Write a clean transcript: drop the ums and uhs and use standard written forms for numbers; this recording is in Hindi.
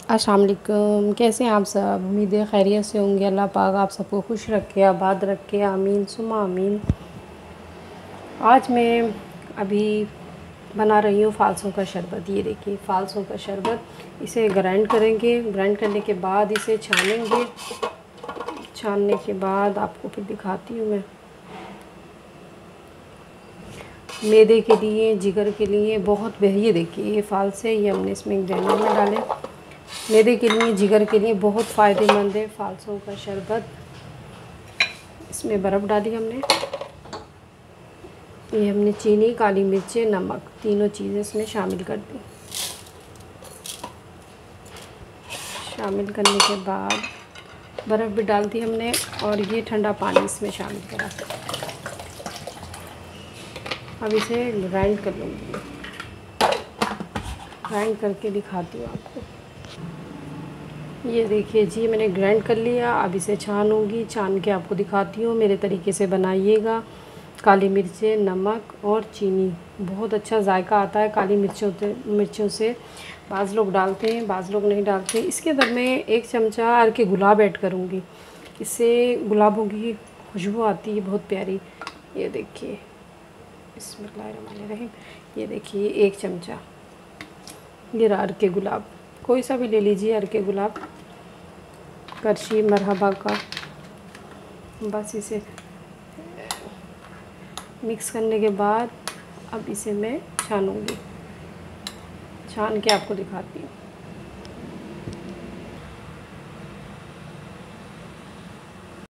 अस्सलाम वालेकुम। कैसे हैं आप सब? उम्मीद है खैरियत से होंगे। अल्लाह पाक आप सबको खुश रखे, आबाद रखे, आमीन सुमा आमीन। आज मैं अभी बना रही हूँ फ़ालसों का शरबत। ये देखिए फ़ालसों का शरबत। इसे ग्राइंड करेंगे, ग्राइंड करने के बाद इसे छानेंगे। छानने के बाद आपको फिर दिखाती हूँ मैं। मैदे के लिए, जिगर के लिए बहुत ये देखिए ये फ़ालसे, ये हमने इसमें ग्राइंडर में डाले। मैदे के लिए, जिगर के लिए बहुत फ़ायदेमंद है फ़ालसों का शरबत। इसमें बर्फ़ डाली हमने, ये हमने चीनी, काली मिर्चें, नमक, तीनों चीज़ें इसमें शामिल कर दी। शामिल करने के बाद बर्फ़ भी डाल दी हमने और ये ठंडा पानी इसमें शामिल करा। अब इसे ग्राइंड कर लूँगी, ग्राइंड करके दिखाती हूँ आपको। ये देखिए जी मैंने ग्राइंड कर लिया। अब इसे छानूँगी, छान के आपको दिखाती हूँ। मेरे तरीके से बनाइएगा। काली मिर्चें, नमक और चीनी, बहुत अच्छा जायका आता है काली मिर्चों से। बाज़ लोग डालते हैं, बाज़ लोग नहीं डालते। इसके अंदर मैं 1 चमचा अर्के गुलाब ऐड करूँगी। इससे गुलाबों की खुशबू आती है बहुत प्यारी। ये देखिए बिस्मिल्लाहिर्रहमानिर्रहीम। ये देखिए 1 चमचा ये रहा अर्के गुलाब, कोई सा भी ले लीजिए अर्के गुलाब, करशी मरहबा का। बस इसे मिक्स करने के बाद अब इसे मैं छानूँगी, छान के आपको दिखाती हूँ।